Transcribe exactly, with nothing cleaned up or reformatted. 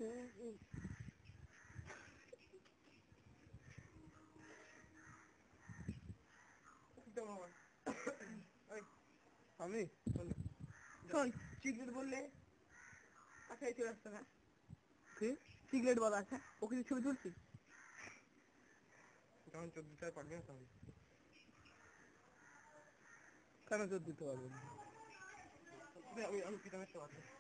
আমি সিগারেট বললে আচ্ছা এই চলে আসছে না সিগারেট বলা আছে ওকে ছবি তুলছি যখন চোদ্দ চার পারবে না তখন কেন চোদ্দ দিতে পারবেন আমি আমি পিতা পারবো